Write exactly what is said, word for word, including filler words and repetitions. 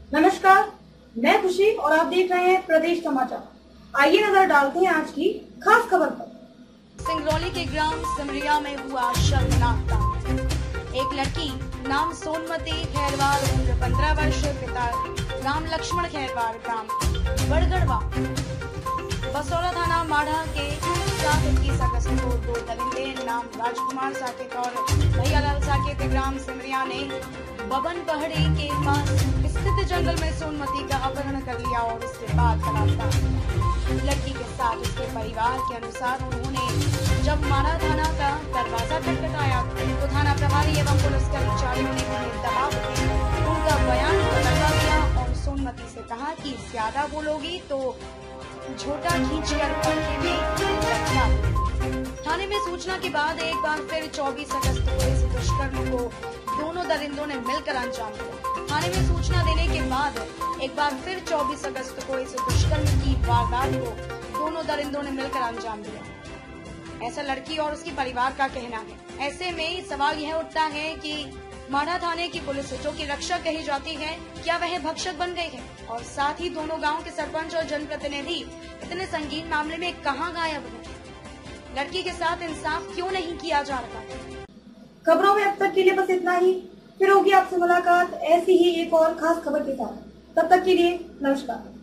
नमस्कार, मैं खुशी और आप देख रहे हैं प्रदेश समाचार। आइए नजर डालते हैं आज की खास खबर पर। सिंगरौली के ग्राम सिमरिया में हुआ शर्मनाक कांड। एक लड़की नाम सोनमती खैरवार, उम्र पंद्रह वर्ष, पिता राम लक्ष्मण खैरवार, ग्राम बड़गड़वा, बसौरा थाना माढ़ा के साथ इक्कीस अगस्त को दो दरिंदे नाम राजकुमार साकेत और भैयालाल साकेत ग्राम सिमरिया ने बबन पहाड़ी के पास स्थित जंगल में सोनमती का अपहरण कर लिया और उसके बाद तलाश किया। लड़की के साथ उसके परिवार के अनुसार उन्होंने जब माढ़ा थाना का दरवाजा खटखटाया तो थाना प्रभारी एवं पुलिस कर्मचारियों ने उन्हें दबाव देकर उनका बयान बदलवा दिया और सोनमती से कहा कि ज्यादा बोलोगी तो झोटा खींचकर पंखे में रखवा दूंगी। थाने में सूचना के बाद एक बार फिर चौबीस अगस्त को इस दुष्कर्म को दोनों दरिंदों ने मिलकर अंजाम दिया। थाने में सूचना देने के बाद एक बार फिर चौबीस अगस्त को इस दुष्कर्म की वारदात को दोनों दरिंदों ने मिलकर अंजाम दिया, ऐसा लड़की और उसके परिवार का कहना है। ऐसे में सवाल यह उठता है कि माढ़ा थाने की पुलिस जो कि रक्षक कही जाती है, क्या वह भक्षक बन गई है? और साथ ही दोनों गांव के सरपंच और जनप्रतिनिधि इतने संगीन मामले में कहां गायब हैं? लड़की के साथ इंसाफ क्यों नहीं किया जा रहा? खबरों में अब तक के लिए बस इतना ही। फिर होगी आपसे मुलाकात ऐसी ही एक और खास खबर के साथ। तब तक के लिए नमस्कार।